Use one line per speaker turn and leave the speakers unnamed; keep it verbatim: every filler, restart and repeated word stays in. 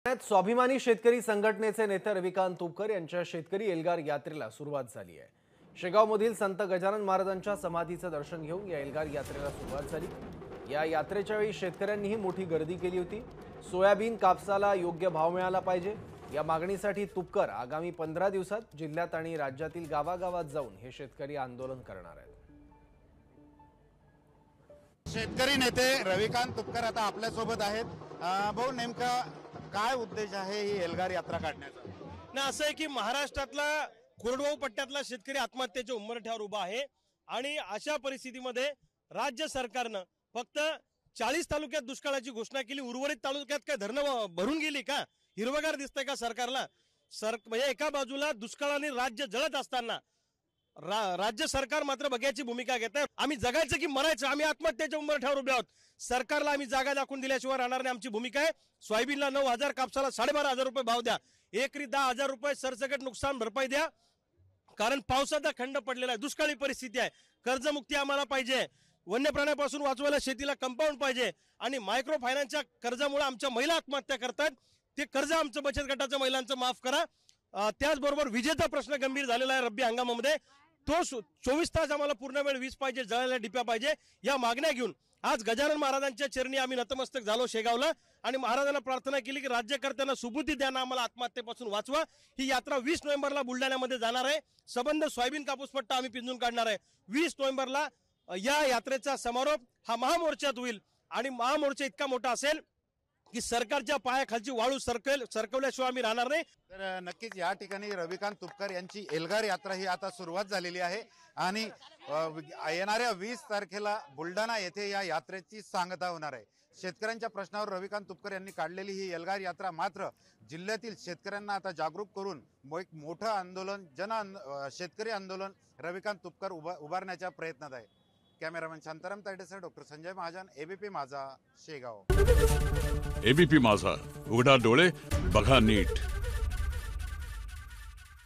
स्वाभिमानी शेतकरी संघटनेचे नेते रविकांत तुपकर यांच्या शेतकरी एल्गार यात्रेला सुरुवात झाली आहे। शेगावमधील संत गजानन महाराजांच्या समाधीचे दर्शन घेऊन या एल्गार यात्रेला सुरुवात झाली। या यात्रेच्या वेळी शेतकऱ्यांनीही मोठी गर्दी केली होती। सोयाबीन कापसाला योग्य भाव मिळाला पाहिजे या मागणीसाठी तुपकर आगामी पंधरा दिवसात जिल्ह्यात आणि राज्यातील गावागावात जाऊन हे शेतकरी आंदोलन करणार आहेत।
शेतकरी नेते रविकांत तुपकर आता आपल्या सोबत आहेत। भाऊ, नेमका काय उद्देश आहे ही एल्गार यात्रा काढण्याचा?
ना असं आहे की महाराष्ट्रातला कोरडवाहू पट्ट्यातला शेतकरी आत्महत्येच्या उंबरठ्यावर उभा आहे आणि अशा परिस्थितीमध्ये राज्य सरकारनं फक्त चाळीस तालुक्यात दुष्काळाची घोषणा केली, उर्वरित तालुक्यात काय धरणं भरून गेली का? हिरवगार दिसतंय का सरकारला? सर म्हणजे एका बाजूला दुष्काळाने राज्य जळत असताना रा, राज्य सरकार मात्र बघ्याची भूमिका घेत आहे। आम्ही जगायचं की मरायचं, आम्ही आत्महत्येच्या उंबरठ्यावर उभे आहोत। सरकारला आम्ही जागा दाखवून दिल्याशिवाय राहणार नाही, आमची भूमिका आहे। सोयाबीनला नऊ हजार, कापसाला साडेबारा हजार रुपये भाव द्या, एकरी दहा हजार रुपये सरसकट नुकसान भरपाई द्या, कारण पावसाचा खंड पडलेला आहे, दुष्काळी परिस्थिती आहे। कर्जमुक्ती आम्हाला पाहिजे, वन्य प्राण्यापासून वाचवायला शेतीला कंपाऊंड पाहिजे आणि मायक्रो फायनान्सच्या कर्जामुळे आमच्या महिला आत्महत्या करतात, ते कर्ज आमचं बचत गटाच्या महिलांचं माफ करा। त्याचबरोबर विजेचा प्रश्न गंभीर झालेला आहे रब्बी हंगामामध्ये, तो चोवीस तास आम्हाला पूर्ण वेळ वीज पाहिजे, जळायला डिप्या पाहिजे। या मागण्या घेऊन आज गजानन महाराजांच्या चरणी आम्ही नतमस्तक झालो शेगावला आणि महाराजांना प्रार्थना केली की राज्यकर्त्यांना सुबुद्धी द्या, आम्हाला आत्महत्येपासून वाचवा। ही यात्रा वीस नोव्हेंबरला बुलढाण्यामध्ये जाणार आहे। सबंध सोयाबीन कापूस पट्टा आम्ही पिंजून काढणार आहे। वीस नोव्हेंबरला या यात्रेचा समारोप हा महामोर्चात होईल आणि महामोर्चा इतका मोठा असेल की सरकारच्या पायाखालची वाळू सरकल सरकवल्याशिवाय आम्ही राहणार नाही।
तर नक्कीच या ठिकाणी रविकांत तुपकर यांची एल्गार यात्रा ही आता सुरुवात झालेली आहे आणि येणाऱ्या वीस तारखेला बुलढाणा येथे या यात्रेची सांगता होणार आहे। शेतकऱ्यांच्या प्रश्नावर रविकांत तुपकर यांनी काढलेली ही एल्गार यात्रा मात्र जिल्ह्यातील शेतकऱ्यांना आता जागरूक करून एक मोठं आंदोलन, जन शेतकरी आंदोलन रविकांत तुपकर उभा उभारण्याच्या प्रयत्नात आहे। कॅमेरामॅन शांताराम तायडेसह doctor Sanjay Mahajan, ABP Majha, Shegaon.
ABP माझा, उघडा डोळे बघा नीट।